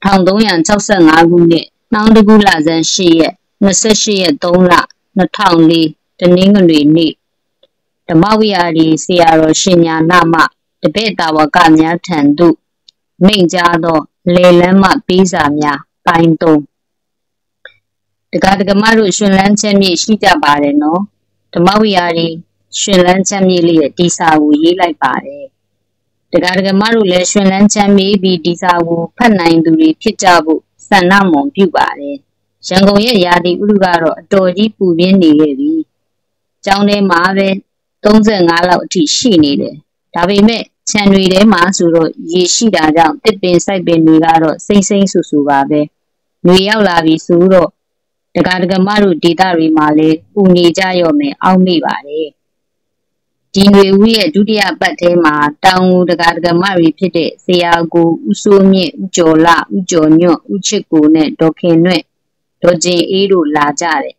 1365 ခုနှစ်နှောင်းတကူလဆန်း8ရက်28ရက်3လ2004တနင်္ဂနွေနေ့ဓမ္မဝိဟာရီဆရာတော်ရှင်ညာနာမတပည့်တာဝကများထံသို့မိန့်ကြားသောလေလန်းမပေးစာများပိုင်း3တက္ကမတို့ရှင်လန်းချက်မြေရှိကြပါတယ်နော်ဓမ္မဝိဟာရီရှင်လန်းချက်မြေလေးရဲ့ဒီစာကိုရေးလိုက်ပါတယ်တက္ကမတို့လည်းရှင်လန်းချက်မြေပြီးဒီစာကိုဖတ်နိုင်သူတွေဖြစ်ကြဖို့ဆန္ဒမွန်ပြုပါတယ်ရန်ကုန်ရဲ့ရာသီဥတုကတော့အတော်ကြီးပူပြင်းနေခဲ့ပြီကျောင်းထဲမှာပဲ35လောက်အထိရှိနေတယ်ဒါပေမဲ့ခြံတွေထဲမှာဆိုတော့ရေရှိတာကြောင့်တစ်ပင်စိုက်ပင်တွေကတော့စိမ့်စိမ့်ဆူဆူပါပဲຫນွေရောက်လာပြီဆိုတော့တက္ကမတို့ဒေသတွေမှာလည်းပူနေကြရော့မယ်အောက်မေ့ပါတယ်ဒီຫນွေဦးရဲ့ဒုတိယပတ်ထဲမှာတောင်ငူတက္ကမတွေဖြစ်တဲ့ဆရာကိုဦးစိုးမြင့်ဦးကျော်လဦးကျော်ညွန့်ဦးချစ်ကိုနဲ့ဒေါ်ခင်နွဲ့ဒေါ်ကျင်အေးတို့လာကြတယ်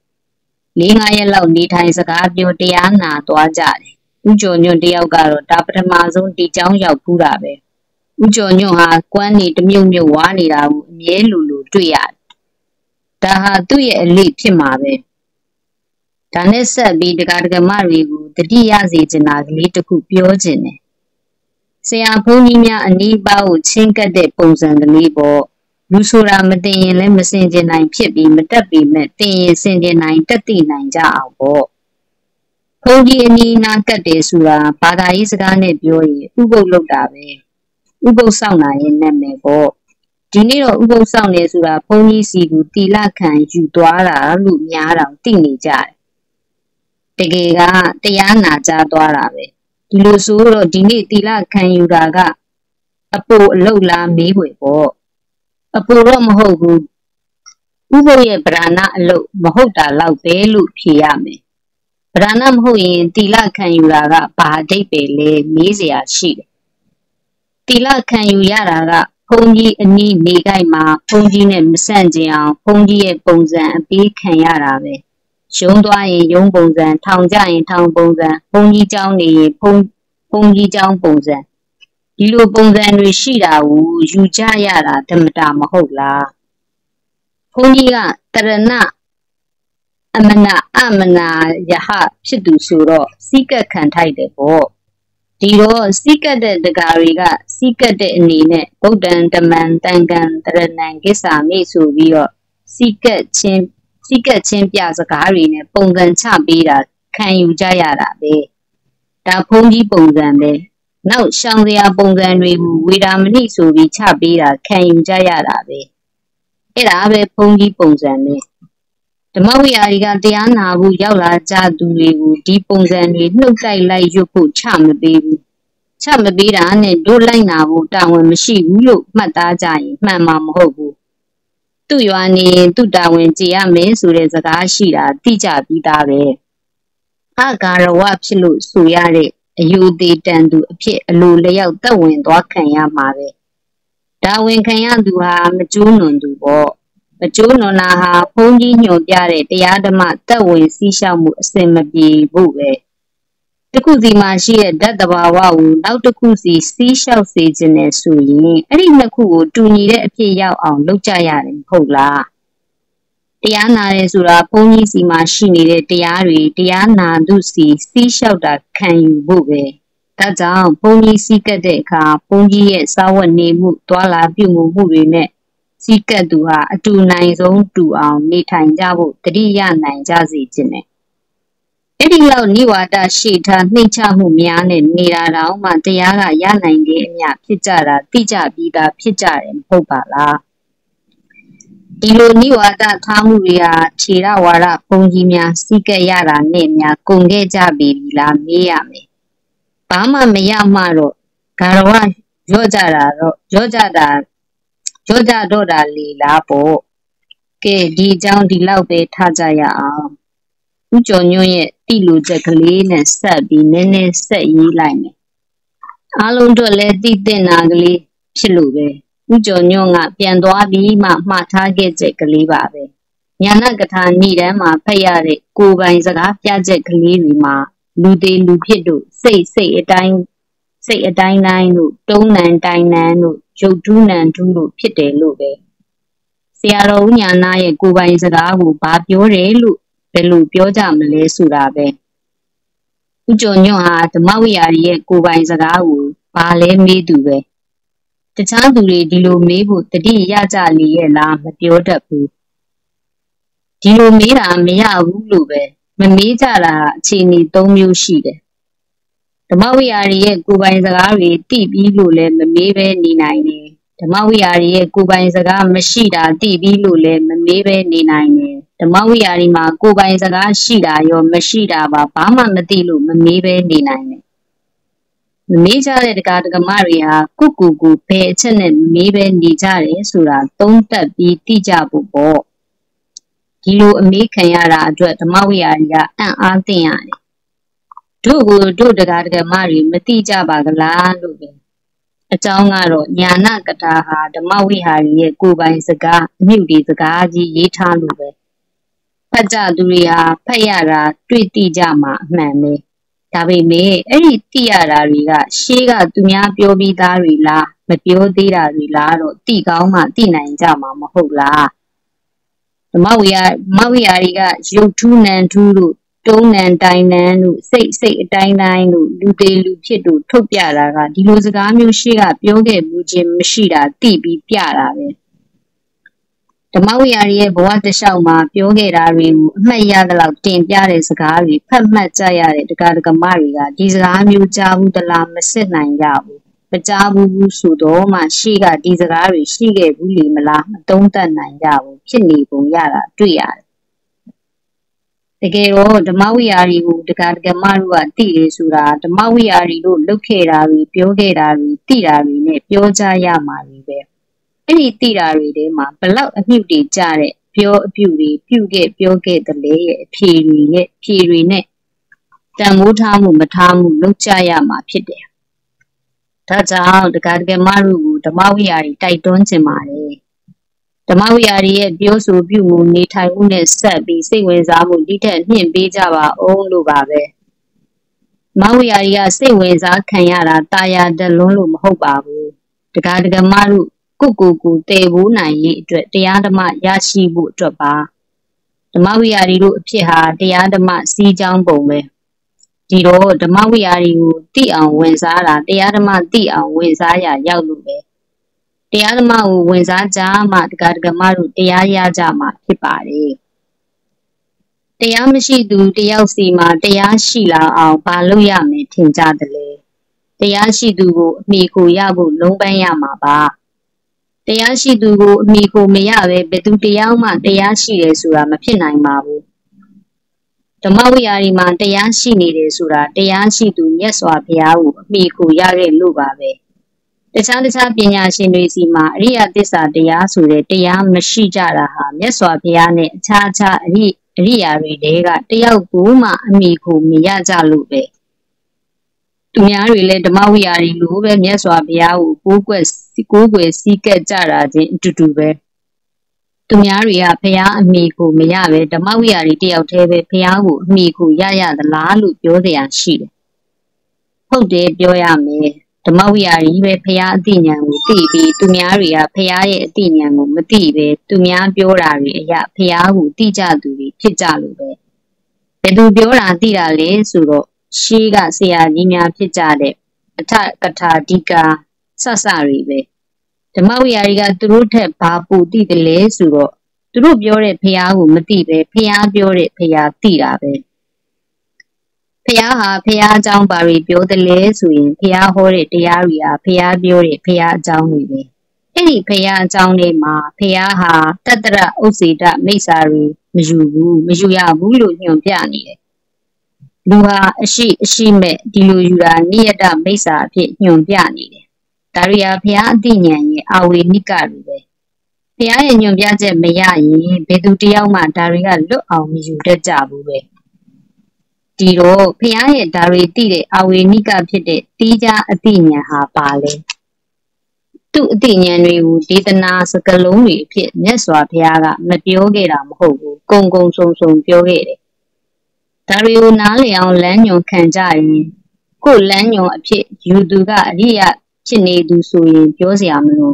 4-5ရက်လောက်နေထိုင်စကားပြောတရားနာသွားကြတယ်ဦးကျော်ညွန့်တယောက်ကတော့ဒါပထမဆုံးဒီကျောင်းရောက်ဖူးတာပဲဦးကျော်ညွန့်ဟာကွမ်းနေတမြုပ်မြုပ်ဝါနေတာကိုအမြဲလိုလိုတွေ့ရတယ်ဒါဟာသူ့ရဲ့အလေးဖြစ်မှာပဲဒါနဲ့ဆက်ပြီးတက္ကမတွေကိုတတိယစေချင်တာကလေးတစ်ခုပြောချင်တယ်ဆရာဘုန်းကြီးများအနီးပါးကိုချင်းကပ်တဲ့ပုံစံကလေးပေါ့လူဆိုတာမသိရင်လည်းမစင်ကြင်နိုင်ဖြစ်ပြီးမတက်ပေမဲ့သိရင်စင်ကြင်နိုင်တက်သိနိုင်ကြအောင်ပေါ့ဘုန်းကြီးအနီးနားကပ်တယ်ဆိုတာဘာသာရေးစကားနဲ့ပြောရင်ဥပုပ်လုပ်တာပဲဥပုပ်ဆောင်တာရဲ့နာမည်ပေါ့ဒီနေ့တော့ဥပုပ်ဆောင်နေဆိုတာဘုန်းကြီးစီကိုတီလခံယူသွားတာလို့များတော့သိနေကြတယ်တကယ်ကတရားနာကြသွားတာပဲဒီလိုဆိုတော့ဒီနေ့တီလခံယူတာကအပိုအလုတ်လားမေးွယ်ပေါ့အပိုတော့မဟုတ်ဘူးဥပုပ်ရဲ့ဗရဏအလုတ်မဟုတ်တာလောက်ပဲလို့ဖြေရမယ်ဗရဏမဟုတ်ရင်တီလခံယူတာကဘာအဓိပ္ပာယ်လဲမေးစရာရှိတယ်တီလခံယူရတာကဘုန်းကြီးအနီးနေကြိုက်မှာဘုန်းကြီးနဲ့မဆန့်ကျင်အောင်ဘုန်းကြီးရဲ့ပုံစံအပေးခံရတာပဲရုံးသွားရင်ရုံးပုံစံထောင်ကြရင်ထောင်ပုံစံဘုန်းကြီးကျောင်းနေရင်ဘုန်းကြီးကျောင်းပုံစံဒီလိုပုံစံတွေရှိတာကိုယူကြရတာဓမ္မတာမဟုတ်လားဘုန်းကြီးကတရဏအမနာယဟဖြစ်သူဆိုတော့စိကတ်ခံထိုက်တယ်ပေါ့ဒီတော့စိကတ်တဲ့တကာတွေကစိကတ်တဲ့အနေနဲ့ဗုဒ္ဓံဓမ္မံတန်ခံတရဏံကိစ္ဆာမိဆိုပြီးတော့စိကတ်ချင်းပြစကားတွေနဲ့ပုံစံချပေးတာခံယူကြရတာပဲဒါဘုန်းကြီးပုံစံပဲနောက်ရှောင်စရာပုံစံတွေကိုဝေဒာမဏိဆိုပြီးချပေးတာခံယူကြရတာပဲအဲ့ဒါပဲဘုန်းကြီးပုံစံပဲဓမ္မဝိဟာရီကတရားနာဖို့ရောက်လာကြသူတွေကိုဒီပုံစံတွေနှုတ်တိုက်လိုက်ရွတ်ဖို့ချမပေးဘူးချမပေးတာနဲ့တို့လိုက်နာဖို့တာဝန်မရှိဘူးလို့မှတ်သားကြရင်မှန်မှာမဟုတ်ဘူးသူ့ရွာနေရင်သူ့တာဝန်ကြည်ရမယ်ဆိုတဲ့စကားရှိတာသိကြပြီးသားပဲအဂါရဝဖြစ်လို့ဆိုရတဲ့အယူသေးတန်သူအဖြစ်အလိုလျောက်သက်ဝင်သွားခံရမှာပဲဒါဝင်ခံရသူဟာမကျိုးနွန်သူပေါ့မကျိုးနွန်တာဟာဘုန်းကြီးညွှန်ပြတဲ့တရားဓမ္မသက်ဝင်စီးလျှောက်မှုအစင်မပြေဖို့ပဲတစ်ခုစီမှာရှိတဲ့ဓာတ်တဘာဝကိုနောက်တစ်ခုစီစီးလျှောက်စေခြင်းနဲ့ဆိုရင်အဲ့ဒီနှစ်ခုကိုတူညီတဲ့အဖြစ်ရောက်အောင်လုပ်ကြရတယ်မဟုတ်လားတရားနာရဲဆိုတာဘုန်းကြီးစီမှာရှိနေတဲ့တရားတွေတရားနာသူစီစီးလျှောက်တာခံယူဖို့ပဲဒါကြောင့်ဘုန်းကြီးစီးကပ်တဲ့အခါဘုန်းကြီးရဲ့စာဝတ်နေမှုတွာလာပြုမှုမှုတွေနဲ့စီးကပ်သူဟာအတူနိုင်ဆုံးတူအောင်နေထိုင်ကြဖို့တတိယနိုင်ကြစေခြင်းနဲ့အဲ့ဒီလောက်နိဝါဒရှိထားနှိမ့်ချမှုများနဲ့နေတာတောင်မှတရားကရနိုင်တဲ့အမြဖြစ်ကြတာသိကြပြီးသားဖြစ်ကြတယ်မဟုတ်ပါလားဒီလိုနိဝါဒထားမှုတွေဟာခြေရဝါဒဘုန်းကြီးများစီးကပ်ရတာနဲ့များကုန်ခဲ့ကြပြီလားမေးရမယ်ဘာမှမရမှတော့ဂါရဝရော့ကြတော့တာလေလားပေါ့ကဲဒီအကြောင်းဒီလောက်ပဲထားကြရအောင်ဦးကျော်ညွန့်ရဲ့တိလူချက်ကလေးနဲ့ဆက်ပြီးနည်းနည်းဆက်ရေးလိုက်မယ်အားလုံးတို့လည်းသိတဲ့နာကလေးဖြစ်လို့ပဲဦးကျော်ညွန့်ကပြန်သွားပြီးမှမှားထားခဲ့ချက်ကလေးပါပဲညာနာကထာဏိတန်းမှာဖတ်ရတဲ့ကိုယ်ပိုင်စကားပြချက်ကလေးတွေမှာလူသေးလူဖြစ်တို့စိတ်အတိုင်းတိုင်းတို့တုံးနံတိုင်နံတို့ရုပ်ထုနံထုတို့ဖြစ်တယ်လို့ပဲရာတော်ဦးညာနာရဲ့ကိုယ်ပိုင်စကားကိုဘာပြောတယ်လို့ဘယ်လိုပြောကြမလဲဆိုတာပဲဦးကျော်ညွန့်ဟာဓမ္မဝိဟာရီရဲ့ကိုယ်ပိုင်စကားကိုဘာလဲမေးသူပဲတခြားသူတွေဒီလိုမေးဖို့တတိရကြလေရဲ့လားမပြောတတ်ဘူးဒီလိုမေးတာမရဘူးလို့ပဲမမေးကြတာအခြေအနေ၃မျိုးရှိတယ်ဓမ္မဝိဟာရီရဲ့ကိုယ်ပိုင်စကားတွေသိပြီးလို့လည်းမမေးဘဲနေနိုင်တယ်ဓမ္မဝိဟာရီရဲ့ကိုယ်ပိုင်စကားမရှိတာသိပြီးလို့လည်းမမေးဘဲနေနိုင်တယ်ဓမ္မဝိဟာရီမှာကိုယ်ပိုင်စကားရှိတာရောမရှိတာပါဘာမှမသိလို့မမေးဘဲနေနိုင်တယ်မမေးကြတဲ့တရားဓမ္မတွေဟာကုကူကူဘယ်အချက်နဲ့မေးဘဲနေကြတယ်ဆိုတာသုံးသပ်ပြီးသိကြဖို့ပေါ့ဒီလိုအမေးခံရတာအတွက်ဓမ္မဝိဟာရီကအံ့အားသင့်ရတယ်တို့တရားဓမ္မတွေမသိကြပါကလားလို့ပဲအကြောင်းကတော့ညာနာကထာဟာဓမ္မဝိဟာရီရဲ့ကိုယ်ပိုင်စကားအမြုပ်ဒီစကားကြီးရေးထားလို့ပဲဖတ်ကြသူတွေဟာဖတ်ရတာတွေ့သိကြမှာအမှန်ပဲဒါပေမဲ့အဲ့ဒီသိရတာတွေကရှေးကသူများပြောပြီးသားတွေလားမပြောသေးတာတွေလားတော့သိကောင်းမှသိနိုင်ကြမှာမဟုတ်လားဓမ္မဝိဟာရီကရုပ်ထူးနံထူးလို့တုံးနံတိုင်နံလို့စိတ်အတိုင်းတိုင်းလို့လူသေးလူဖြစ်တို့ထုတ်ပြတာကဒီလိုစကားမျိုးရှေ့ကပြောခဲ့မှုချင်းမရှိတာသိပြီးပြတာပဲဓမ္မဝိဟာရီရဲ့ဘဝတစ်လျှောက်မှာပြောခဲ့တာတွေကိုအမှတ်ရသလောက်တင်ပြတဲ့စကားတွေဖတ်မှတ်ကြရတဲ့တရားဓမ္မတွေကဒီစကားမျိုးကြားဘူးသလားမစစ်နိုင်ကြဘူးမကြားဘူးဆိုတော့မှရှေ့ကဒီစကားတွေရှိခဲ့ဘူးလေမလားမသုံးသပ်နိုင်ကြဘူးဖြစ်နေပုံရတာတွေ့ရတယ်တကယ်တော့ဓမ္မဝိဟာရီကိုတရားဓမ္မတို့ကသိတယ်ဆိုတာဓမ္မဝိဟာရီတို့လုပ်ခဲ့တာတွေပြောခဲ့တာတွေသိတာတွေနဲ့ပြောကြရမှာပဲအဲ့ဒီသိတာတွေထဲမှာဘလောက်အမြုပ်တွေကြတဲ့ပြောအပြုတွေပြုခဲ့ပြောခဲ့တဲ့လေရဲ့အဖြေတွေနဲ့တန်မိုးထားမှုမထားမှုလုပ်ကြရမှာဖြစ်တယ်ဒါကြောင့်တရားဓမ္မတို့ကိုဓမ္မဝိဟာရီတိုက်တွန်းခြင်းပါတယ်ဓမ္မဝိဟာရီရဲ့ပြောဆိုပြုမှုနေထိုင်မှုနဲ့ဆက်ပြီးစိတ်ဝင်စားမှုဒီထက်မြင့်ပေးကြပါအောင်လို့ပါပဲဓမ္မဝိဟာရီကစိတ်ဝင်စားခံရတာတာယာတလွန်းလို့မဟုတ်ပါဘူးတရားဓမ္မတို့ကိုတည်ဖို့နိုင်ရေးအတွက်တရားဓမ္မရရှိဖို့အတွက်ပါဓမ္မဝိဟာရီတို့အဖြစ်ဟာတရားဓမ္မစီးကြောင်းပုံပဲဒီတော့ဓမ္မဝိဟာရီကိုသိအောင်ဝင်စားတာတရားဓမ္မသိအောင်ဝင်စားရရောက်လို့ပဲတရားဓမ္မကိုဝင်စားကြမှတရားဓမ္မတို့တရားရကြမှာဖြစ်ပါတယ်တရားမရှိသူတယောက်စီမှာတရားရှိလာအောင်ဘာလုပ်ရမလဲထင်ကြတယ်လေတရားရှိသူကိုအမိကိုရဖို့လုံးပန်းရမှာပါတရားရှိသူကိုအမိကိုမရပဲဘယ်သူတရားမှတရားရှိတယ်ဆိုတာမဖြစ်နိုင်ပါဘူးဓမ္မဝိဟာရီမှာတရားရှိနေတယ်ဆိုတာတရားရှိသူမြတ်စွာဘုရားကိုအမိကိုရခဲ့လို့ပါပဲတခြားပညာရှင်တွေစီမှာအရိယသစ္စာတရားဆိုတဲ့တရားမရှိကြတာဟာမြတ်စွာဘုရားနဲ့အခြားအရိယာတွေတဲကတယောက်ကိုမှအမိကိုမရကြလို့ပဲသူများတွေလည်းဓမ္မဝိဟာရီလိုပဲမြတ်စွာဘုရားကိုကိုးကွယ်စည်းကပ်ကြတာချင်းအတူတူပဲသူများတွေကဘုရားအမိကိုမရပဲဓမ္မဝိဟာရီတယောက်တည်းပဲဘုရားကိုအမိကိုရသလားလို့ပြောစရာရှိတယ်ဟုတ်တယ်ပြောရမယ်ဓမ္မဝိဟာရီပဲဘုရားအသိဉာဏ်ကိုသိပြီးသူများတွေကဘုရားရဲ့အသိဉာဏ်ကိုမသိပဲသူများပြောတာတွေအရာဘုရားကိုသိကြသူတွေဖြစ်ကြလို့ပဲဘယ်သူပြောတာသိတာလဲဆိုတော့ရှေးကဆရာကြီးများဖြစ်ကြတဲ့အထကထာဒီကာဆတွေပဲဓမ္မဝိဟာရီကသူတို့ထက်ဘာပိုသိတယ်လဲဆိုတော့သူတို့ပြောတဲ့ဘုရားကိုမသိပဲဘုရားပြောတဲ့ဘုရားသိတာပဲဘုရားဟာဘုရားအကြောင်းဘာတွေပြောတယ်လဲဆိုရင်ဘုရားဟောတဲ့တရားတွေဟာဘုရားပြောတဲ့ဘုရားအကြောင်းတွေပဲအဲ့ဒီဘုရားအကြောင်းတွေမှာဘုရားဟာတတ္တရဥစေတမိစ္ဆာတွေမယူရဘူးလို့ညွှန်ပြနေတယ်လူဟာအရှိမဲ့ဒီလိုယူတာနိယတမိစ္ဆာအဖြစ်ညွှန်ပြနေတယ်ဒါရီယာဘုရားအသိဉာဏ်ရဲ့အာဝေနိကတွေပဲဘုရားရဲ့ညွှန်ပြချက်မရရင်ဘယ်သူတယောက်မှဒါတွေကလွတ်အောင်မယူတတ်ကြဘူးပဲဒီတော့ဘုရားရဲ့ဒါတွေသိတဲ့အာဝေနိကဖြစ်တဲ့တီးခြားအသိဉာဏ်ဟာပါလဲသူ့အသိဉာဏ်တွေကိုဒေသနာစကားလုံးတွေအဖြစ်မြတ်စွာဘုရားကမပြောခဲ့တာမဟုတ်ဘူးကုံစုံပြောခဲ့တယ်ဒါတွေကိုနားလည်အောင်လမ်းညွှန်ခံကြရင်ကိုယ်လမ်းညွှန်အဖြစ်ယူသူကအရိယဖြစ်နေသူဆိုရင်ပြောစရာမလိုဘူး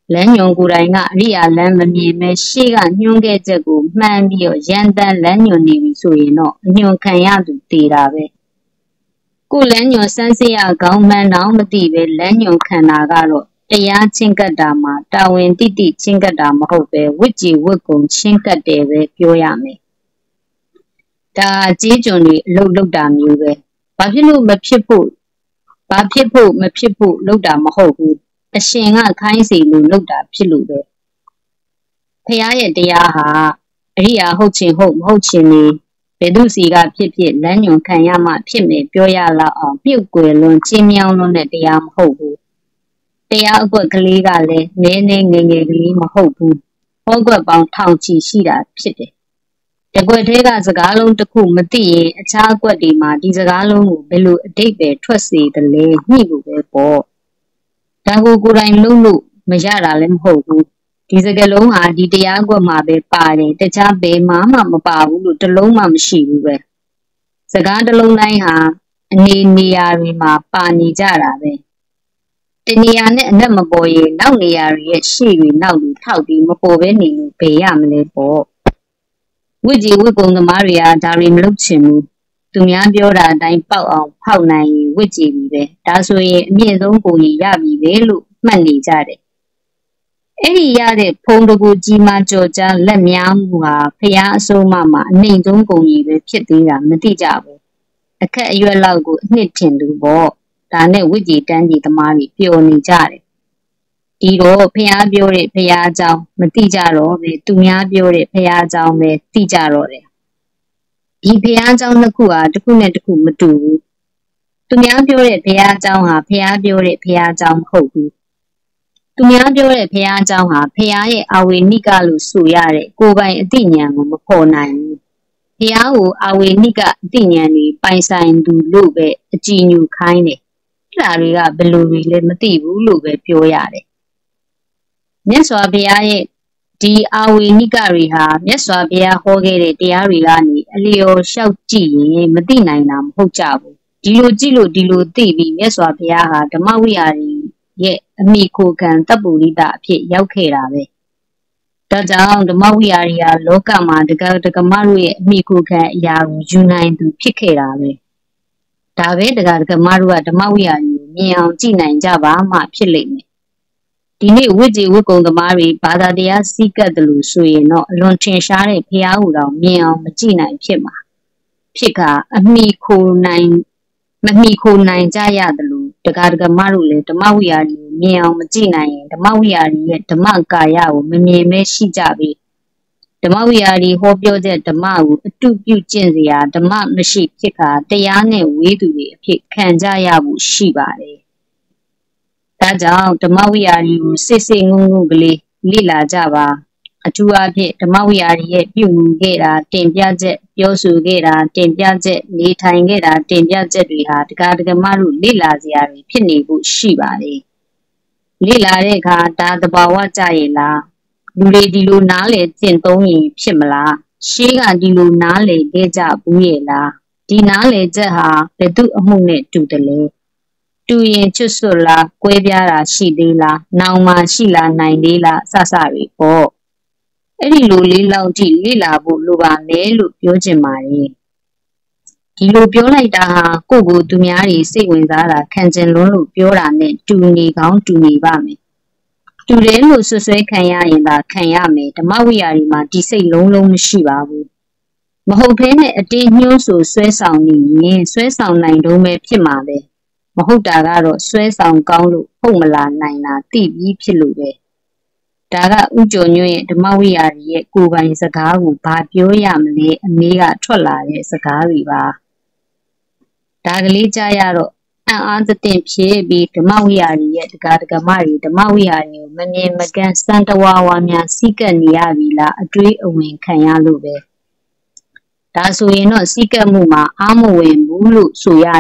လမ်းညွန်ကိုယ်တိုင်ကအရိယာလမ်းမမြင်ပဲရှေ့ကညွှန်းခဲ့ချက်ကိုမှန်းပြီးတော့ရန်တမ်းလမ်းညွန်နေပြီဆိုရင်တော့အညွန်ခံရသူတေတာပဲကိုလမ်းညွန်စမ်းစစ်ရကောင်းမှန်းတော့မသိပဲလမ်းညွန်ခံတာကတော့တရားချင်းကပ်တာမှာတာဝန်တိတိချင်းကပ်တာမဟုတ်ပဲဝိကြည်ဝတ်ကုံချင်းကပ်တယ်ပဲပြောရမယ်ဒါကြေးကျွန်တွေအလုပ်လုပ်တာမျိုးပဲဘာဖြစ်လို့မဖြစ်ဖို့ဘာဖြစ်ဖို့မဖြစ်ဖို့လုပ်တာမဟုတ်ဘူးအရှင်ကခိုင်းစီလို့လုပ်တာဖြစ်လို့ပဲဖះရဲ့တရားဟာအရိယာဟုတ်ချင်ဟုတ်မဟုတ်ချင်နေဘယ်သူစီကဖြစ်ဖြစ်လမ်းညွန်ခံရမှဖြစ်မယ်ပြောရလောက်အောင်ပြုတ်ကွယ်လွန်ချင်းမြောင်းလွန်းတဲ့တရားမဟုတ်ဘူးတရားအကွက်ကလေးကလည်းနည်းနည်းငယ်ငယ်ကလေးမဟုတ်ဘူးဟောကွက်ပေါင်းထောင်ချီရှိတာဖြစ်တယ်တကွက်သေးကစကားလုံးတစ်ခုမသိရင်အခြားအကွက်တွေမှာဒီစကားလုံးကိုဘယ်လိုအတိတ်ပဲထွက်စေတယ်လဲညှိလို့ပဲပေါ့ဒါကိုကိုယ်တိုင်လုံးလို့မရတာလည်းမဟုတ်ဘူးဒီစကားလုံးဟာဒီတရားကွက်မှာပဲပါတယ်တခြားဘယ်မှမပါဘူးလို့တစ်လုံးမှမရှိဘူးပဲစကားတစ်လုံးတိုင်းဟာအနေနေရာတွေမှာပါနေကြတာပဲတနေရာနဲ့အနက်မပေါ်ရင်နောက်နေရာတွေရဲ့ရှေ့တွေနောက်တွေထောက်ပြီးမပေါ်ပဲနေလို့ဘယ်ရမလဲပေါ့ဝိကြည်ဝိကုံသမားတွေကဒါတွေမလုပ်ချင်ဘူးသူများပြောတာအတိုင်းပေါက်အောင်ဖောက်နိုင်ရင်ဝိကြည်ပြီပဲဒါဆိုရင်အမြင့်ဆုံးပုံကြီးရပြီပဲလို့မှတ်နေကြတယ်အဲ့ဒီရတဲ့ဖုံးတကူကြီးမှကြော်ကြားလက်များမှုဟာဖះအစိုးမမှာအနှိမ်ဆုံးပုံကြီးပဲဖြစ်သေးတာမသိကြဘူးအခက်အရွယ်လောက်ကိုအနှစ်ထင်သူပေါ့ဒါနဲ့ဝိကြည်တန်းကြီးသမားတွေပျော်နေကြတယ်ဒီတော့ဖះပြောတဲ့ဖះအကြောင်းမသိကြတော့ပဲသူများပြောတဲ့ဖះအကြောင်းပဲသိကြတော့တယ်ဒီဖះအကြောင်းတစ်ခုဟာတစ်ခုနဲ့တစ်ခုမတူဘူးသူများပြောတဲ့ဘုရားအကြောင်းဟာဘုရားပြောတဲ့ဘုရားအကြောင်းမဟုတ်ဘူးသူများပြောတဲ့ဘုရားအကြောင်းဟာဘုရားရဲ့အာဝေနိကလို့ဆိုရတဲ့ကိုယ်ပိုင်အသိဉာဏ်ကိုမဖော်နိုင်ဘူးဘုရားကိုအာဝေနိကအသိဉာဏ်တွေပိုင်ဆိုင်သူလို့ပဲအကြည်ညိုခိုင်းတယ်အဲ့ဒါတွေကဘယ်လိုတွေလဲမသိဘူးလို့ပဲပြောရတယ်မြတ်စွာဘုရားရဲ့ဒီအာဝေနိကတွေဟာမြတ်စွာဘုရားဟောခဲ့တဲ့တရားတွေကနေအလျော်လျှောက်ကြည့်ရင်မသိနိုင်တာမဟုတ်ကြဘူးဒီလိုကြည့်လို့ဒီလိုသိပြီးမြတ်စွာဘုရားဟာဓမ္မဝိဟာရီရဲ့အမိခိုခံတပ်ပုရိသအဖြစ်ရောက်ခဲ့တာပဲဒါကြောင့်ဓမ္မဝိဟာရီဟာလောကမှာတက္ကမတို့ရဲ့အမိခိုခံအရာကိုယူနိုင်သူဖြစ်ခဲ့တာပဲဒါပဲတက္ကမတို့ကဓမ္မဝိဟာရီကိုမြင်အောင်ကြည့်နိုင်ကြပါမှဖြစ်လိမ့်မယ်ဒီနေ့ဝိကြည်ဝိကုံသမားတွေဘာသာတရားစည်းကပ်တယ်လို့ဆိုရင်တော့အလွန်ထင်ရှားတဲ့ဘုရားဟူတော်မြင်အောင်မကြည့်နိုင်ဖြစ်မှာဖြစ်ကအမိခိုနိုင်မမိခိုနိုင်ကြရတယ်လို့တက္ကမတို့လည်းဓမ္မဝိဟာရီကိုမြင်အောင်မကြည့်နိုင်ရင်ဓမ္မဝိဟာရီရဲ့ဓမ္မကာယကိုမမြင်မဲရှိကြပြီဓမ္မဝိဟာရီဟောပြောတဲ့ဓမ္မကိုအတုပြုကျင့်စရာဓမ္မမရှိဖြစ်ခါတရားနဲ့ဝေးသူတွေအဖြစ်ခံကြရဖို့ရှိပါတယ်ဒါကြောင့်ဓမ္မဝိဟာရီကိုစစ်စစ်ငုံငုံကလေးလေ့လာကြပါအထူးအားဖြင့်ဓမ္မဝိဟာရီရဲ့ပြုမှုခဲ့တာတင်ပြချက်ပြောဆိုခဲ့တာတင်ပြချက်နေထိုင်ခဲ့တာတင်ပြချက်တွေဟာတက္ကမတို့လေ့လာစရာတွေဖြစ်နေဖို့ရှိပါတယ်လေ့လာတဲ့အခါဒါသဘာဝကြရဲ့လားလူတွေဒီလိုနားလေကျင့်သုံးရင်ဖြစ်မလားရှေးကဒီလိုနားလေခဲ့ကြဘူးရဲ့လားဒီနားလေချက်ဟာဘယ်သူအမှုနဲ့တူတယ်လဲတူရင်ချွတ်ဆွတ်လားကွဲပြားတာရှိသေးလားနောင်မှရှိလာနိုင်သေးလားစစတွေပေါ့အဲ့ဒီလိုလေးလောက်ကြည့်လေ့လာဖို့လိုပါမယ်လို့ပြောချင်ပါတယ်ဒီလိုပြောလိုက်တာဟာကိုယ့်ကိုသူများတွေစိတ်ဝင်စားတာခံကျင်လွန်းလို့ပြောတာနဲ့တူနေကောင်းတူနေပါမယ်တူတယ်လို့ဆွဆွဲခံရရင်သာခံရမယ်ဓမ္မဝိဟာရီမှာဒီစိတ်လုံးလုံးမရှိပါဘူးမဟုတ်ဘဲနဲ့အတေးညှိုးဆိုဆွဲဆောင်နေရင်ဆွဲဆောင်နိုင်တော့ပဲဖြစ်မှာပဲမဟုတ်တာကတော့ဆွဲဆောင်ကောင်းလို့ဟုတ်မလာနိုင်တာသိပြီးဖြစ်လို့ပဲဒါကဥကျော်ညွန့်ရဲ့ဓမ္မဝိဟာရီရဲ့ကိုယ်ပိုင်စကားကိုဘာပြောရမလဲအမေးကထွက်လာတဲ့စကားတွေပါဒါကလေးကြားရတော့အံ့အားသင့်ဖြစ်ပြီးဓမ္မဝိဟာရီရဲ့တက္ကမတွေဓမ္မဝိဟာရီကိုမမြင်မကန်းစံတဝါဝါများစီးကပ်နေရပြီလားအတွေးအဝင်ခံရလို့ပဲဒါဆိုရင်တော့စီးကပ်မှုမှာအာမဝင်ဘူးလို့ဆိုရ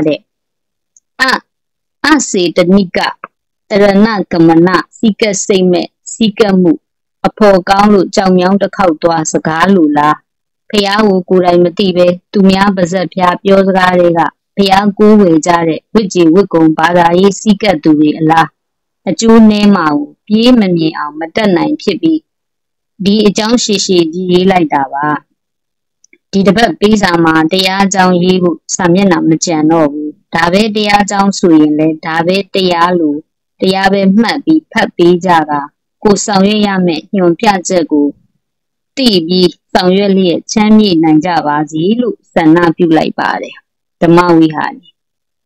တဲ့အစေတနိကတရဏကမနစီကတ်စိတ်မဲ့စီကတ်မှုအဖော်ကောင်းလို့ကြောင်မြောင်းတစ်ခေါက်သွားစကားလိုလားဖះကိုကိုယ်တိုင်မသိပဲသူများပါဇက်ဖျားပြောစကားတွေကဖះကိုးဝေကြတဲ့ဝိကြည်ဝိကုံဘာသာရေးစီကတ်သူတွေအလားအကျိုးနည်းမှာကိုပြေးမမြင်အောင်မတက်နိုင်ဖြစ်ပြီးဒီအကြောင်းရှိရှိကြီးရေးလိုက်တာပါဒီတစ်ပတ်ပေးစာမှာတရားအကြောင်းရေးဖို့စာမျက်နှာမကြံတော့ဘူးဒါပဲတရားအကြောင်းဆိုရင်လည်းဒါပဲတရားလို့တရားပဲမှတ်ပြီးဖတ်ပေးကြတာကိုဆောင်ရွက်ရမယ့်ညွန်ပြချက်ကိုသိပြီးဆောင်ရွက်လျက်ချမ်းမြေ့နိုင်ကြပါစေလို့ဆန္ဒပြုလိုက်ပါတယ်ဓမ္မဝိဟာရီ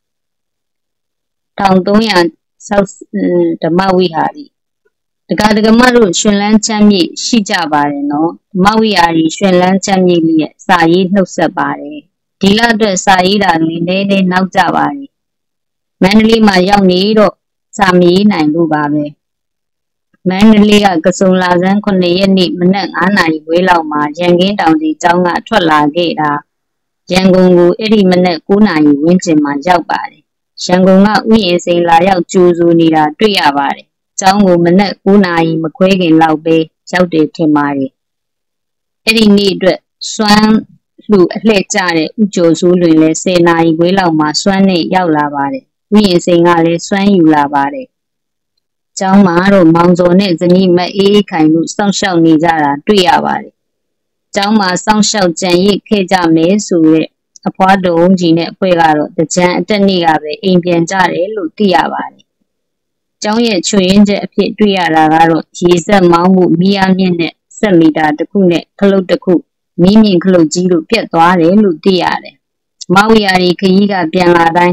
1300ဓမ္မဝိဟာရီတက္ကဒကမတို့ရှင်လန်းချမ်းမြေ့ရှိကြပါတယ်နော်ဓမ္မဝိဟာရီရှင်လန်းချမ်းမြေ့လျက်စာရေးနှုတ်ဆက်ပါတယ်ဒီလအတွက်စာရေးတာလေးနည်းနည်းနောက်ကြပါတယ်မန္တလေးမှာရောက်နေတော့စာမရေးနိုင်လို့ပါပဲမန္တလေးကကစုံလာဆန်း9ရက်နေ့မနက်9နာရီဝေးလောက်မှာရန်ကင်းတောင်ကြီးကျောင်းကထွက်လာခဲ့တာရန်ကုန်ကိုအဲ့ဒီမနက်9နာရီဝန်းကျင်မှာရောက်ပါတယ်ရန်ကုန်ကဥယျာဉ်စိန်လာရောက်ကြိုးဆိုနေတာတွေ့ရပါတယ်ကျောင်းကိုမနက်9နာရီမခွဲခင်လောက်ပဲရောက်တယ်ထင်ပါတယ်အဲ့ဒီနေ့အတွက်စွမ်းလူအလှည့်ကျတဲ့ဥကြိုစိုးလွင်လဲ10နာရီခွဲလောက်မှာစွမ်းနဲ့ရောက်လာပါတယ်ဥယျာဉ်စိန်ကလည်းစွမ်းယူလာပါတယ်ကျောင်းမှာတော့မောင်စောနဲ့ဇနီးမအေးခိုင်တို့စောင့်ရှောက်နေကြတာတွေ့ရပါတယ်ကျောင်းမှာစောင့်ရှောက်ကြံရစ်ခဲ့ကြမယ်ဆိုတဲ့အဖွားတုံးကြီးနဲ့အဖွဲ့ကတော့တကြံအတက်နေ့ကပဲအိမ်ပြန်ကြတယ်လို့သိရပါတယ်ကျောင်းရဲ့ချွေရင်းချက်အဖြစ်တွေ့ရတာကတော့ရေစက်မောင်းမှုမီးအားမြင့်တဲ့စက်မီတာတစ်ခုနဲ့ခလုတ်တစ်ခုမီးမြင့်ခလုတ်ကြီးတို့ပြတ်သွားတယ်လို့သိရတယ်မဝီယာရီခရီးကပြန်လာတိုင်း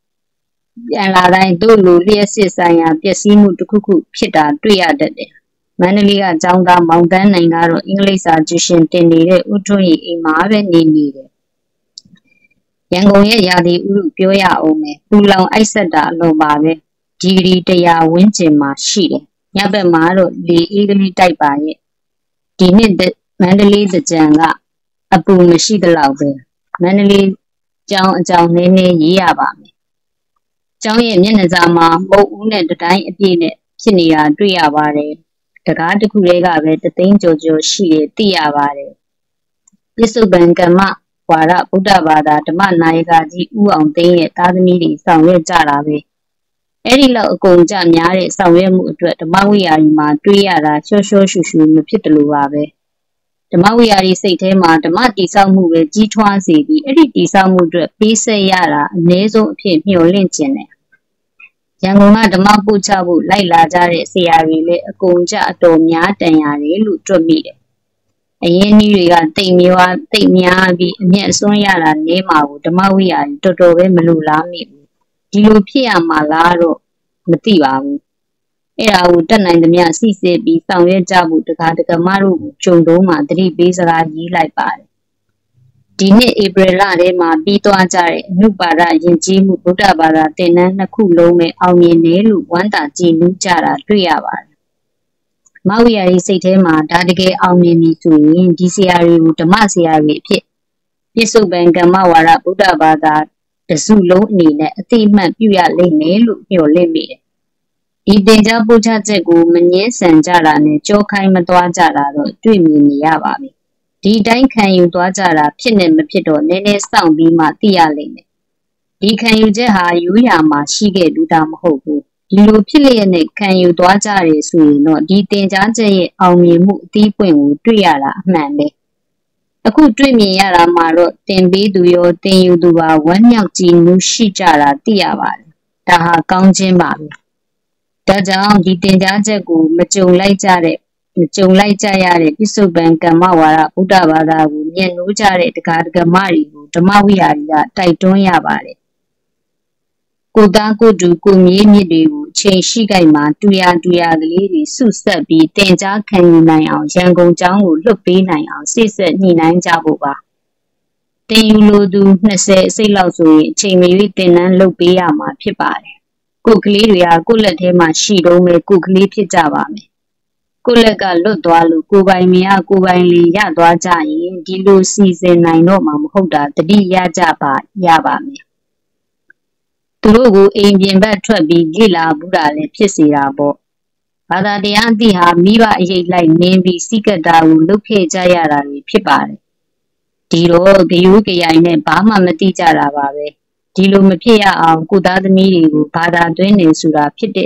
တို့လိုလျှက်စစ်ဆိုင်ရာပျက်စီးမှုတစ်ခုခုဖြစ်တာတွေ့ရတတ်တယ်မန္တလေးကကျောင်းသားမောင်တန်းနိုင်ကတော့အင်္ဂလိပ်စာကျူရှင်တင်နေတဲ့ဦးထွန်းရီအိမ်မှာပဲနေတယ်ရန်ကုန်ရဲ့ရာသီဥတုပြောရအောင်မယ်ပူလောင်အိုက်ဆက်တာအလွန်ပါပဲဒီဂရီ100ဝန်းကျင်မှာရှိတယ်ညဘက်မှာတော့လေအေးကလေးတိုက်ပါရဲ့ဒီနှစ်မန္တလေးသကြံကအပူမရှိသလောက်ပဲမန္တလေးကျောင်းအကြောင်းနည်းနည်းရေးရပါမယ်ကျောင်းရဲ့မျက်နှာစာမှာမုတ်ဦးနဲ့တတိုင်းအပြည့်နဲ့ဖြစ်နေတာတွေ့ရပါတယ်တကားတစ်ခုလေးကပဲတသိန်းကျော်ကျော်ရှိတယ်သိရပါတယ်ပစ္စုပန်ကမ္မဝါဒဗုဒ္ဓဘာသာဓမ္မနာယကကြီးဦးအောင်သိန်းရဲ့သားသမီးတွေဆောင်ရွက်ကြတာပဲအဲ့ဒီလောက်အကုန်ကြများတဲ့ဆောင်ရွက်မှုအတွက်ဓမ္မဝိဟာရီမှာတွေးရတာရှော့ရှော့ရှူရှူမဖြစ်တယ်လို့ပါပဲဓမ္မဝိဟာရီစိတ်ထဲမှာဓမ္မတိဆောက်မှုပဲကြီးထွားစေပြီးအဲ့ဒီတိဆောက်မှုအတွက်ပေးဆက်ရတာအနည်းဆုံးအဖြစ်မျှော်လင့်ခြင်းတယ်ရန်ကုန်ကဓမ္မပို့ချဖို့လိုက်လာကြတဲ့ဆရာတွေလည်းအကုန်ကြအတော်များတန်ရတယ်လို့တွက်မိတယ်အရင်နည်းတွေကတိတ်များပြီးအမျက်အစွန်းရတာနည်းမှာကိုဓမ္မဝိဟာရီတော်တော်ပဲမလိုလားမိဘူးဒီလိုဖြစ်ရမှာလားတော့မသိပါဘူးအဲ့ဒါကိုတက်နိုင်သမျှစိစစ်ပြီးဆောင်ရွက်ကြဖို့တကားတကမတို့ကိုဂျုံတုံးမှာသတိပေးစကားရေးလိုက်ပါတယ်ဒီနှစ်ဧပြီလထဲမှာပြီးသွားကြတဲ့အနုပါဒယဉ်ကျေးမှုဗုဒ္ဓဘာသာသင်တန်း2ခုလုံးပဲအောင်မြင်တယ်လို့ဝမ်းသာကြည်နူးကြတာတွေ့ရပါတယ်မဝီယာရီစိတ်ထဲမှာဒါတကယ်အောင်မြင်ပြီဆိုရင်ဒီဆရာတွေကိုဓမ္မဆရာတွေအဖြစ်ပြစ္ဆုတ်ပံကမ္မဝါဒဗုဒ္ဓဘာသာတစုလုံးအနေနဲ့အတိအမှတ်ပြုရလိမ့်မယ်လို့မျှော်လင့်မိတယ်ဒီတင်ကြားပို့ချချက်ကိုမငင်းဆန်ကြတာနဲ့ကြောခိုင်းမသွားကြတာတော့တွေ့မြင်နေရပါပြီဒီတိုင်းခံယူသွားကြတာဖြစ်နေမဖြစ်တော့နည်းနည်းစောင့်ပြီးမှသိရလိမ့်မယ်ဒီခံယူချက်ဟာရိုးရာမှာရှိခဲ့လူတာမဟုတ်ဘူးဒီလိုဖြစ်လျက်နဲ့ခံယူသွားကြတယ်ဆိုရင်တော့ဒီတင်ကြားချက်ရဲ့အောင်မြင်မှုအသီးပွင့်ကိုတွေ့ရတာအမှန်ပဲအခုတွေ့မြင်ရတာမှာတော့တင်ပေးသူရောတင်ယူသူပါဝမ်းမြောက်ကြည်နူးရှိကြတာသိရပါတယ်ဒါဟာကောင်းခြင်းပါပဲဒါကြောင့်ဒီတင်ကြားချက်ကိုမကြုံလိုက်ကြရတဲ့ပစ္စုပန်ကမ္မဝါဒဗုဒ္ဓဘာသာကိုမြင်လို့ကြတဲ့တက္ကဒကမတွေကိုဓမ္မဝိဟာရီကတိုက်တွန်းရပါတယ်ကိုသားကိုတူကိုမြေးမြစ်တွေကိုချိန်ရှိကြိုက်မှာတူရကလေးတွေစုဆက်ပြီးတင်ကြားခံယူနိုင်အောင်ရန်ကုန်ကျောင်းကိုလွတ်ပေးနိုင်အောင်စိတ်ဆက်ညှိနှိုင်းကြဖို့ပါတင်ယူလိုသူ20အစိတ်လောက်ဆိုရင်အချိန်မရွေးတင်နန်းလုပ်ပေးရမှာဖြစ်ပါတယ်ကိုကလေးတွေကကိုလက်ထဲမှာရှိတော့မယ်ကိုကလေးဖြစ်ကြပါမယ်ကိုလက်ကလွတ်သွားလို့ကိုပိုင်မရကိုပိုင်လီရသွားကြရင်ဒီလိုစီစဉ်နိုင်တော့မှာမဟုတ်တာတတိရပါမယ်သူတို့ကိုအိမ်ပြင်ဘက်ထွက်ပြီးလေ့လာဘူးတာလည်းဖြစ်စေတာပေါ့ဘာသာတရားအသည့်ဟာမိဘအရေးလိုက်နင်းပြီးစိကတာကိုလုပ်ခဲ့ကြရတာတွေဖြစ်ပါတယ်ဒီတော့ဂယုဂရိုင်နဲ့ဘာမှမသိကြတာပါပဲဒီလိုမဖြစ်ရအောင်ကိုသားသမီးတွေကိုဘာသာသွင်းနေဆိုတာဖြစ်တဲ့အထိ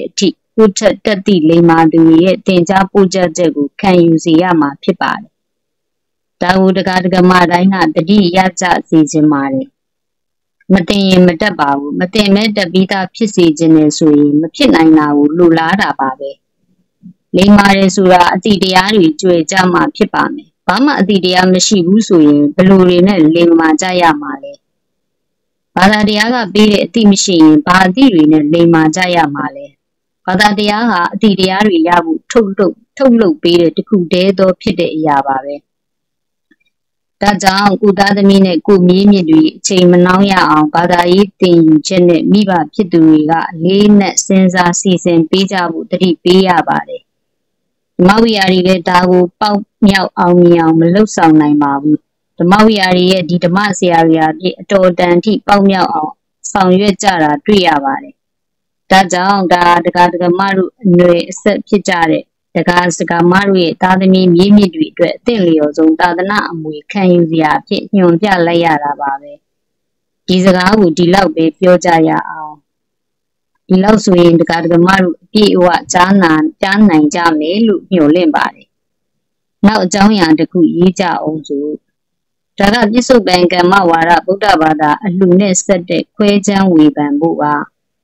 ကိုထက်တက်သည့်လိမ္မာသူရဲ့တင်ကြားပို့ချက်ချက်ကိုခံယူစေရမှာဖြစ်ပါတယ်။ဒါကိုတကားတကမာတိုင်းကတတိရကြစေခြင်းပါတယ်။မတင်ရင်မတက်ပါဘူး။မတင်မဲ့တက်ပြီးသားဖြစ်စေခြင်းနဲ့ဆိုရင်မဖြစ်နိုင်တာကိုလိုလားတာပါပဲ။လိမ္မာတယ်ဆိုတာအတိတရားတွေကြွယ်ကြမှာဖြစ်ပါမယ်။ဘာမှအတိတရားမရှိဘူးဆိုရင်ဘယ်လိုတွေနဲ့လိမ္မာကြရမှာလဲ။ဘာသာတရားကပေးတဲ့အတိမရှိရင်ဘာအတိတွေနဲ့လိမ္မာကြရမှာလဲ။ဘာသာတရားဟာအတိတရားတွေရဖို့ထုတ်လုပ်ပေးတဲ့တခုတည်းသောဖြစ်တဲ့အရာပါပဲ။ဒါကြောင့်ကိုသားသမီးနဲ့ကိုမြေးမြစ်တွေအချိန်မနှောင်းရအောင်ဘာသာရေးသင်ယူချက်နဲ့မိဘဖြစ်သူတွေကအလေးနဲ့စဉ်းစားစီစဉ်ပေးကြဖို့တတိပေးရပါတယ်။ဓမ္မဝိဟာရီလည်းဒါကိုပေါက်မြောက်အောင်မြင်အောင်မလုပ်ဆောင်နိုင်ပါဘူး။ဓမ္မဝိဟာရီရဲ့ဒီဓမ္မဆရာတွေအဖြစ်အတော်တန်ထိပေါက်မြောက်အောင်ဆောင်ရွက်ကြတာတွေ့ရပါတယ်။ဒါကြောင့်ဒါတကားတကမတို့အနွယ်အဆက်ဖြစ်ကြတဲ့တကားစကားမတို့ရဲ့သားသမီးမြေးမြစ်တွေအတွက်အသင့်လျော်ဆုံးသာသနာအမွေခံယူစရာအဖြစ်ညွှန်ပြလိုက်ရတာပါပဲဒီစကားကိုဒီလောက်ပဲပြောကြရအောင်ဒီလောက်ဆိုရင်တကားတကမတို့အပြည့်အဝကြားနိုင်ကြမယ်လို့ညွှန်လင့်ပါတယ်နောက်အကြောင်းအရာတစ်ခုရေးကြအောင်ဆိုဒါကပြစ္ဆုတ်ပံကမ္မဝါဒဗုဒ္ဓဘာသာအလှနဲ့ဆက်တဲ့ခွဲခြမ်းဝေဖန်ဖို့ပါ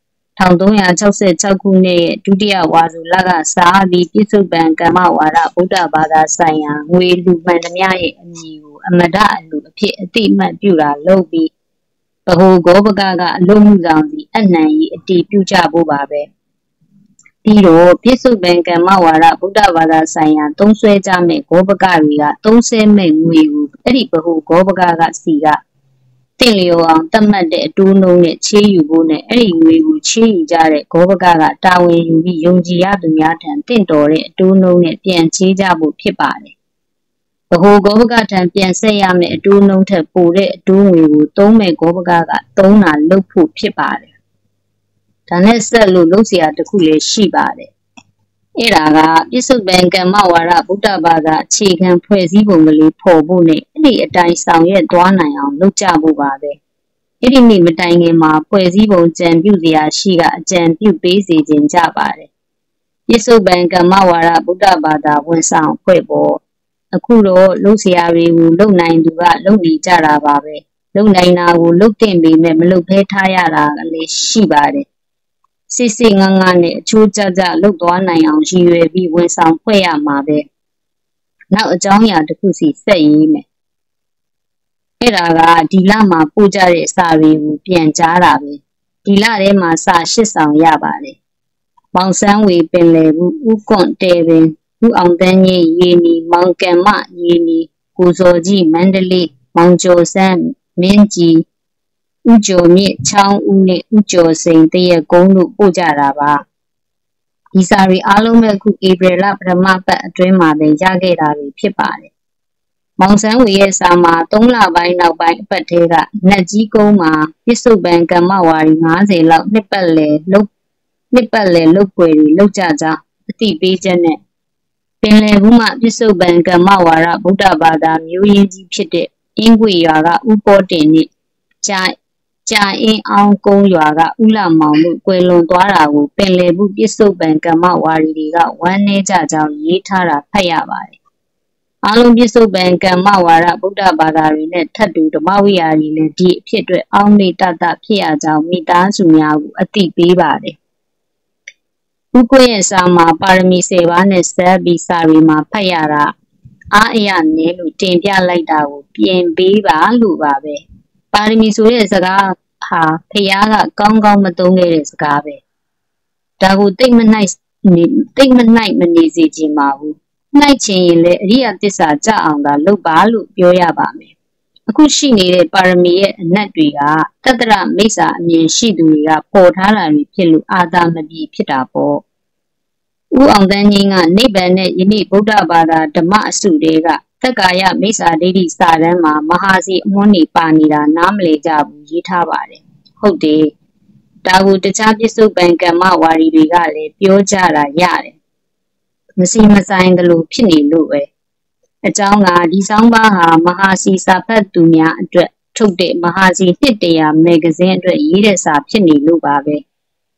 1366ခုနှစ်ရဲ့ဒုတိယဝါဆိုလကစားပြီးပြစ္ဆုတ်ပံကမ္မဝါဒဗုဒ္ဓဘာသာဆိုင်ရာငွေလူမှန်သမျှရဲ့အမည်ကိုအမဒအလူအဖြစ်အတိအမှတ်ပြုတာလုပ်ပြီးဗဟိုဂောပကကအလုံးမှုဆောင်စီအနှံကြီးအတီးပြုကြဖို့ပါပဲပြီးတော့ပြစ္ဆုတ်ပံကမ္မဝါဒဗုဒ္ဓဘာသာဆိုင်ရာသုံးဆွဲကြမဲ့ဂောပကတွေကသုံးဆဲမဲ့ငွေကိုအဲ့ဒီဗဟိုဂောပကကစီကတင့်လျော်အောင်တတ်မှတ်တဲ့အတိုးနှုန်းနဲ့ချေးယူဖို့နဲ့အဲ့ဒီငွေကိုချေးယူကြတဲ့ဂောဘကတာဝန်ယူပြီးယုံကြည်ရသူများထံတင့်တော်တဲ့အတိုးနှုန်းနဲ့ပြန်ချေးကြဖို့ဖြစ်ပါတယ်။ဗဟိုဂောဘကထံပြန်ဆက်ရမယ့်အတိုးနှုန်းထက်ပိုတဲ့အတိုးငွေကိုသုံးမဲ့ဂောဘကသုံးတာလုပ်ဖို့ဖြစ်ပါတယ်။ဒါနဲ့ဆက်လို့လုပ်เสียတစ်ခုလည်းရှိပါတယ်။အဲ့ဒါကပြစ္ဆုတ်ပံကမ္မဝါဒဗုဒ္ဓဘာသာအခြေခံဖွဲ့စည်းပုံကလေးဖော်ဖို့နဲ့အဲ့ဒီအတိုင်းဆောင်ရွက်သွားနိုင်အောင်လုပ်ကြဖို့ပါပဲအဲ့ဒီနေ့မတိုင်ခင်မှာဖွဲ့စည်းပုံကြံပြုစရာရှိကအကြံပြုပေးစေခြင်းကြပါတယ်ပြစ္ဆုတ်ပံကမ္မဝါဒဗုဒ္ဓဘာသာဝန်ဆောင်ဖွဲ့ပေါ်အခုတော့လုပ်เสียတွေကိုလုပ်နိုင်သူကလုပ်နေကြတာပါပဲလုပ်နိုင်တာကိုလုပ်တင်ပေမဲ့မလုပ်ဖဲထားရတာလည်းရှိပါတယ်စစ်စစ်ငငနဲ့အချိုးကျကျလှုပ်သွားနိုင်အောင်ရည်ရွယ်ပြီးဝန်ဆောင်ဖွဲ့ရမှာပဲနောက်အကြောင်းအရာတစ်ခုစီဆက်ရေးမယ်အဲ့ဒါကဒီလမှာပို့ကြတဲ့စာတွေကိုပြန်ကြားတာပဲဒီလထဲမှာစာ8ဆောင်ရပါတယ်မောင်ဆန်းဝေပင်လယ်ဘူးဥကွန်တဲပင်ဥအောင်တန်းကြီးရေနီမောင်ကံမရေနီကိုစောကြီးမန္တလေးမောင်ကျော်ဆန်းမင်းကြီးဥကျော်မြင့်ချောင်းဦးနဲ့ဥကျော်စိန်တရက်ကုန်းတို့ပို့ကြတာပါဒီစာတွေအားလုံးပဲအခုဧပြီလပထမပတ်အတွင်းမှာပဲရခဲ့တာတွေဖြစ်ပါတယ်မောင်ဆန်းဝေရဲ့စာမှာ3လပိုင်းနောက်ပိုင်းအပတ်ထဲကနတ်ကြီးကုန်းမှာပြစ္ဆုတ်ပံကမ္မဝါရီ90လောက်နှစ်ပတ်လည်လုတ်ပွဲတွေလုပ်ကြကြောင်းအသိပေးချက်နဲ့ပင်လယ်ဘူးမှာပြစ္ဆုတ်ပံကမ္မဝါဒဗုဒ္ဓဘာသာမျိုးရင်းကြီးဖြစ်တဲ့အင်းကွေရွာကဥပေါ်တင်နဲ့ကြာအင်းအောင်ကုန်းရွာကဥလမောင်တို့ကွယ်လွန်သွားတာကိုပင်လယ်ဘူးပြစ္ဆုတ်ပံကမ္မဝါရီတွေကဝမ်းနည်းကြကြောင်းရေးထားတာဖတ်ရပါတယ်အားလုံးပြစ္ဆုတ်ပံကမ္မဝါဒဗုဒ္ဓဘာသာတွေနဲ့ထပ်တူဓမ္မဝိဟာရီလည်းဒီအဖြစ်အတွက်အောင်းမေတ္တဖြစ်ရကြောင်းမိသားစုများကိုအသိပေးပါတယ်ဥကွရဲ့စာမှာပါရမီ10ပါးနဲ့ဆက်ပြီးစာတွေမှာဖတ်ရတာအားအရနည်းလို့တင်ပြလိုက်တာကိုပြင်ပေးပါလို့ပါပဲပါရမီဆိုတဲ့စကားဟာဖျားကကောင်းကောင်းမသုံးခဲ့တဲ့စကားပဲဒါကိုတိတ်မနိုင်မနေစေချင်ပါဘူးနိုင်ချင်ရင်လည်းအရိယသစ္စာကြအောင်သာလုပ်ပါလို့ပြောရပါမယ်အခုရှိနေတဲ့ပါရမီရဲ့အနက်တွေကတတ္တရမိစ္ဆာအမြင်ရှိသူတွေကပေါ်ထားတာတွေဖြစ်လို့အာသာမပြေဖြစ်တာပေါ့ဦးအောင်တန်းကြီးကနိဗ္ဗာန်နဲ့ယနေ့ဗုဒ္ဓဘာသာဓမ္မအစုတွေကသက္ကာယမိစ္ဆာဒိဋ္ဌိစာတန်းမှာမဟာစီအမွှန်းနေပါနေတာနားမလည်ကြဘူးရေးထားပါတယ်ဟုတ်တယ်ဒါကိုတခြားပြစ္ဆုတ်ပံကမ္မဝါရီတွေကလည်းပြောကြတာရတယ်မစီမဆိုင်သလိုဖြစ်နေလို့ပဲအကြောင်းကဒီဆောင်းပါးဟာမဟာစီစာဖတ်သူများအတွက်ထုတ်တဲ့မဟာစီ100မဂ္ဂဇင်းအတွက်ရေးတဲ့စာဖြစ်နေလို့ပါပဲ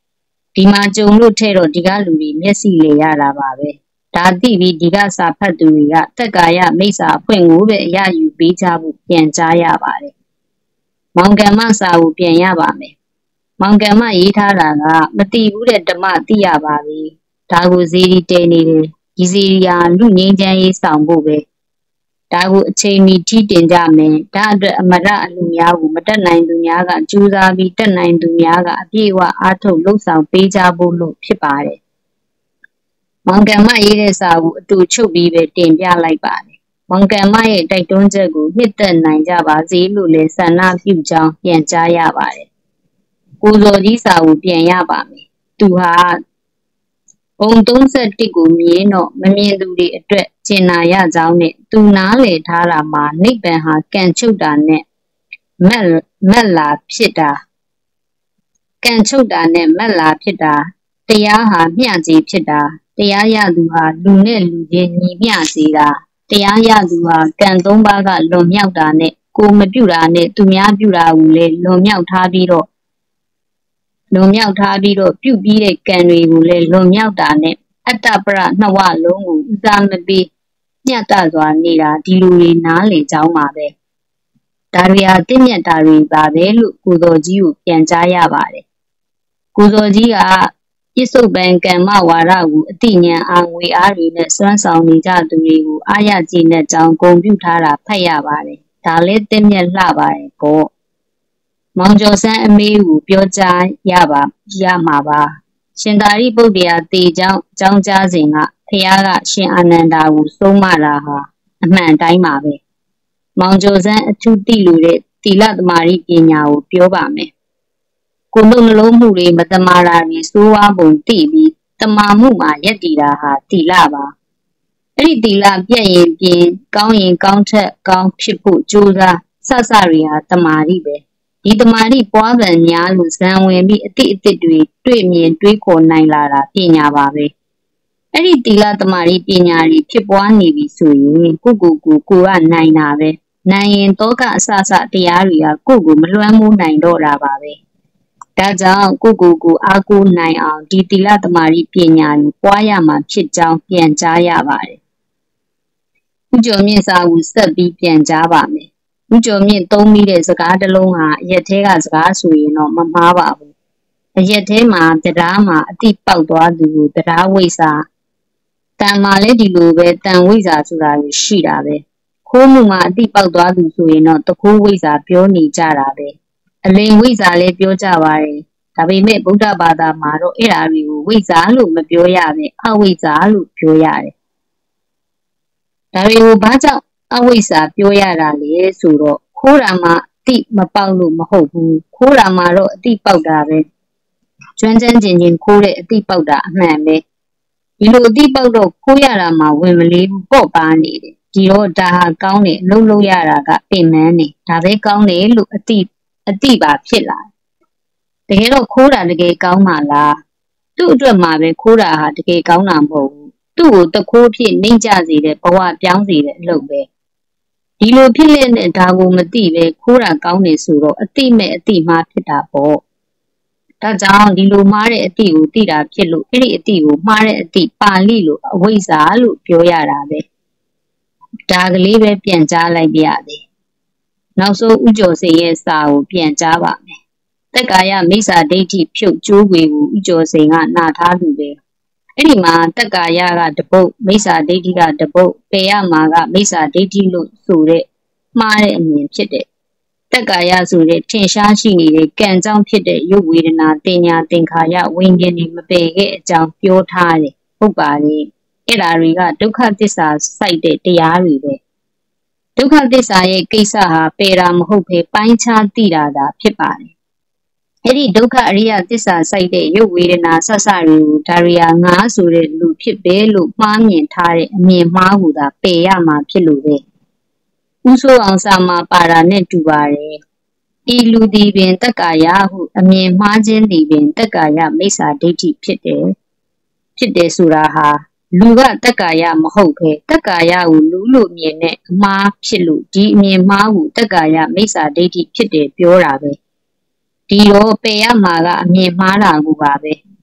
ဒီမှာကြုံလို့ထဲတော့ဒီကလူတွေမျက်စိလေရတာပါပဲဒါသိပြီးဒီကစာဖတ်သူတွေကတက်ကာယမိစ္ဆာအဖွင့်ကိုပဲအရယူပေးကြဖို့ပြန်ကြားရပါတယ်မောင်ကမ္မစာကိုပြန်ရပါမယ်မောင်ကမ္မရေးထားတာကမတိဘူးတဲ့ဓမ္မသိရပါပြီဒါကိုဇီရီတဲနေတယ်ဒီဇီရီဟာလူငင်းချမ်းရေးဆောင်ဖို့ပဲဒါကိုအချိန်မီထိတင်ကြမယ်ဒါအတွက်အမရအလူများကိုမတက်နိုင်သူများကကြိုးစားပြီးတက်နိုင်သူများကအပြည့်အဝအားထုတ်လှုပ်ဆောင်ပေးကြဖို့လို့ဖြစ်ပါတယ်မောင်ကမ္မရေးတဲ့စာကိုအတူချုပ်ပြီးပဲတင်ပြလိုက်ပါတယ်မောင်ကမ္မရဲ့တိုက်တွန်းချက်ကိုနှစ်သက်နိုင်ကြပါစေလို့လည်းဆန္ဒပြုကြောင်းပြန်ကြားရပါတယ်ကိုဇော်ကြီးစာကိုပြန်ရပါမယ်သူဟာဘုံ31ကိုမြင်တော့မမြင်သူတွေအတွက်ကျင်နာရကြောင်းနဲ့သူနားလေထားတာမှာနိဗ္ဗာန်ဟာကံချုပ်တာနဲ့မက်လာဖြစ်တာကံချုပ်တာနဲ့မက်လာဖြစ်တာတရားဟာမျှကြီးဖြစ်တာတရားရသူဟာလူနဲ့လူချင်းညီမျှစေတာတရားရသူဟာကံ3ပါးကလွန်မြောက်တာနဲ့ကိုမပြုတာနဲ့သူများပြုတာကိုလည်းလွန်မြောက်ထားပြီးတော့ပြုပြီးတဲ့ကံတွေကိုလည်းလွန်မြောက်တာနဲ့အတ္တပရနှစ်ဝလုံးကိုဥစားမပေးညတ်တစွာနေတာဒီလူတွေနားလေကြောင်းပါပဲဒါတွေဟာတင့်မြတ်တာတွေပါပဲလို့ကိုဇော်ကြီးကိုပြန်ကြားရပါတယ်ကိုဇော်ကြီးကပြစ္ဆုတ်ပံကမ္မဝါဒကိုအတိညာအာငွေအားတွေနဲ့စွမ်းဆောင်နေကြသူတွေကိုအာရကြည်နဲ့ကြောင်းဂုဏ်ပြုထားတာဖတ်ရပါတယ်ဒါလည်းတင့်မြတ်လှပါတယ်ပေါ့မောင်ကျော်စန်းအမေကိုပြောကြားရမှာပါရှင်သာရိပုတ္တရာတေကြောင့်ကြောင်းကြားစဉ်ကဖះကရှင်အာနန္ဒာကိုဆုံးမတာဟာအမှန်တိုင်းပါပဲမောင်ကျော်စန်းအထူးသိလို့တဲ့သီလသမารိပညာကိုပြောပါမယ်ကိုယ်နှလုံးမှုတွေမတမာတာတွေစိုးဝါးပုံသိပြီးတမာမှုမှာယက်တည်တာဟာသီလပါအဲ့ဒီသီလပြည့်ရင်ပြင်းကောင်းရင်ကောင်းထက်ကောင်းဖြစ်ဖို့ကြိုးစားစတွေဟာတမာရိပဲဒီတမာရိပွားပံများလို့ဇံဝင်ပြီးအတိအသစ်တွေတွေ့မြင်တွေးခေါ်နိုင်လာတာပညာပါပဲအဲ့ဒီသီလတမာရိပညာတွေဖြစ်ပွားနေပြီဆိုရင်ကိုကနိုင်တာပဲနိုင်ရင်တောကအစတရားတွေကကိုမလွှမ်းမိုးနိုင်တော့တာပါပဲဒါကြောင့်ကိုအားကိုးနိုင်အောင်ဒီသီလတမာရိပညာကိုပွားရမှာဖြစ်ကြောင်းပြန်ကြားရပါတယ်ဦးကျော်မြင့်စာကိုဆက်ပြီးပြန်ကြားပါမယ်ဦးကျော်မြင့်သုံးမိတဲ့စကားတစ်လုံးဟာအရက်သေးကစကားဆိုရင်တော့မမှားပါဘူးအရက်သေးမှာတရားမှာအတိပေါက်သွားသူကိုတရားဝိဇ္ဇာတန်မှာလည်းဒီလိုပဲတန်ဝိဇ္ဇာဆိုတာကိုရှိတာပဲခိုးမှုမှာအတိပေါက်သွားသူဆိုရင်တော့တခိုးဝိဇ္ဇာပြောနေကြတာပဲအလိမ်ဝိဇ္ဇာလည်းပြောကြပါတယ်ဒါပေမဲ့ဗုဒ္ဓဘာသာမှာတော့အဲ့ဒါတွေကိုဝိဇ္ဇာလို့မပြောရပဲအဝိဇ္ဇာလို့ပြောရတယ်ဒါတွေကိုဘာကြောင့်အဝိဇ္ဇာပြောရတာလေဆိုတော့ခိုးတာမှာအတိမပေါက်လို့မဟုတ်ဘူးခိုးတာမှာတော့အတိပေါက်တာပဲကျွမ်းကျင်ခိုးတဲ့အတိပေါက်တာအမှန်ပဲဒီလိုအတိပေါက်တော့ခိုးရတာမှာဝင်မလေးဘူးပေါ့ပါနေတယ်ဒီတော့ဒါဟာကောင်းတယ်လုပ်ရတာကပင်မန်းနေဒါပဲကောင်းတယ်လို့အတိပါဖြစ်လာတကယ်တော့ခိုးတာတကယ်ကောင်းပါလားသူ့အတွက်မှာပဲခိုးတာဟာတကယ်ကောင်းတာမဟုတ်ဘူးသူ့ကိုတခိုးဖြစ်နှိမ့်ကြစေတဲ့ဘဝပြောင်းစေတဲ့အလုပ်ပဲဒီလိုဖြစ်တဲ့ဒါကိုမသိပဲခိုးတာကောင်းတယ်ဆိုတော့အတိမဲ့အတိမှားဖြစ်တာပေါ့ဒါကြောင့်ဒီလိုမှားတဲ့အတိကိုသိတာဖြစ်လို့အဲ့ဒီအတိကိုမှားတဲ့အတိပါဠိလိုအဝိဇ္ဇာလို့ပြောရတာပဲဒါကလေးပဲပြန်ကြားလိုက်ပြရသေးနောက်ဆုံးဥကျော်စိန်ရဲ့စာကိုပြန်ကြားပါမယ်တက်ကာယမိစ္ဆာဒိဋ္ဌိဖြုတ်ကျိုးွယ်ကိုဥကျော်စိန်ကနာထားသူပဲအဲ့ဒီမှာတက်ကာယကတပုတ်မိစ္ဆာဒိဋ္ဌိကတပုတ်ပယ်ရမှာကမိစ္ဆာဒိဋ္ဌိလို့ဆိုတဲ့မှားတဲ့အမြင်ဖြစ်တဲ့တက်ကာယဆိုတဲ့ထင်ရှားရှိနေတဲ့ကံကြောင့်ဖြစ်တဲ့ရုပ်ဝေဒနာတင်ညာသင်္ခါရဝိညာဉ်တွေမပယ်ခဲ့အကြောင်းပြောထားတယ်ဟုတ်ပါလေအဲ့ဒါတွေကဒုက္ခသစ္စာစိုက်တဲ့တရားတွေပဲဒုက္ခသစ္စာရဲ့ကိစ္စဟာပယ်တာမဟုတ်ဘဲပိုင်းခြားသိတာသာဖြစ်ပါတယ်အဲ့ဒီဒုက္ခအရိယသစ္စာစိုက်တဲ့ရုပ်ဝေဒနာဆဆတွေကိုဒါရီယာငါဆိုတဲ့လူဖြစ်ပဲလို့မှားမြင်ထားတဲ့အမြင်မှားကိုသာပယ်ရမှာဖြစ်လို့ပဲဥဆိုးအောင်စာမှာပါတာနဲ့တူပါတယ်ဤလူသည်ပင်တက္ကာယဟုအမြင်မှားခြင်းသည်ပင်တက္ကာယမိစ္ဆာဒိဋ္ဌိဖြစ်တယ်ဆိုတာဟာလူကတက္ကာယမဟုတ်ပဲတက္ကာယကိုလူလို့မြင်တဲ့အမှားဖြစ်လို့ဒီအမြင်မှားကိုတက္ကာယမိစ္ဆာဒိဋ္ဌိဖြစ်တယ်ပြောတာပဲဒီတော့ပယ်ရမှာကအမြင်မှားတာကိုပါပဲ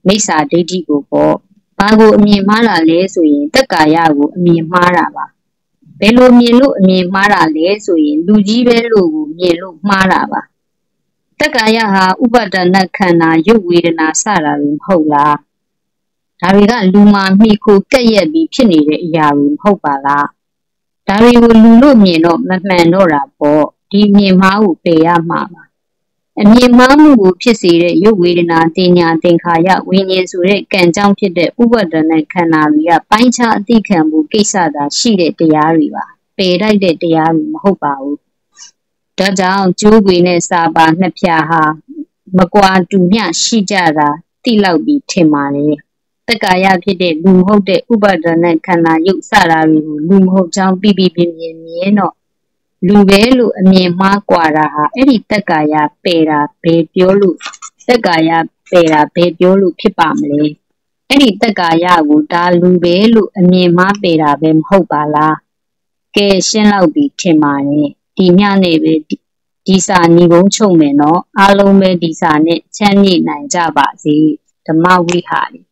မိစ္ဆာဒိဋ္ဌိကိုပေါ့ဘာကိုအမြင်မှားတာလဲဆိုရင်တက္ကာယကိုအမြင်မှားတာပါဘယ်လိုမြင်လို့အမြင်မှားတာလဲဆိုရင်လူကြီးပဲလို့ကိုမြင်လို့မှားတာပါတက္ကာယဟာဥပါဒနာခန္ဓာရုပ်ဝေဒနာစတာတွေမဟုတ်လားဒါတွေကလူမှာမိခိုကက်ရက်ပြီးဖြစ်နေတဲ့အရာတွေမဟုတ်ပါလားဒါတွေကိုလူလို့မြင်တော့မမှန်တော့တာပေါ့ဒီမြင်မှားကိုပယ်ရမှာပါအမြင်မှားမှုကိုဖြစ်စေတဲ့ရုပ်ဝေဒနာတင်ညာသင်္ခါရဝိညာဉ်ဆိုတဲ့ကံကြောင့်ဖြစ်တဲ့ဥပါဒနာခန္ဓာတွေကပိုင်းခြားအသိခံမှုကိစ္စသာရှိတဲ့တရားတွေပါပယ်လိုက်တဲ့တရားတွေမဟုတ်ပါဘူးဒါကြောင့်ကျိုးကွေနဲ့စာပါနှစ်ဖြာဟာမကွာတူမျှရှိကြတာသိလောက်ပြီးထင်ပါတယ်တက္ကာယဖြစ်တဲ့လူမဟုတ်တဲ့ဥပါဒနာခန္ဓာရုပ်စတာတွေကိုလူမဟုတ်ကြောင်းပြပြပြမြင်တော့လူပဲလို့အမြင်မှားကွာတာဟာအဲ့ဒီတက္ကာယပယ်တာဘယ်ပြောလို့တက္ကာယပယ်တာဘယ်ပြောလို့ဖြစ်ပါမလဲအဲ့ဒီတက္ကာယကိုဒါလူပဲလို့အမြင်မှားပယ်တာပဲမဟုတ်ပါလားကဲရှင်းလောက်ပြီးထင်ပါတယ်ဒီညနေပဲဒီစာညီကုန်းချုပ်မယ်နော်အားလုံးပဲဒီစာနဲ့ချမ်းမြေ့နိုင်ကြပါစေဓမ္မဝိဟာရီ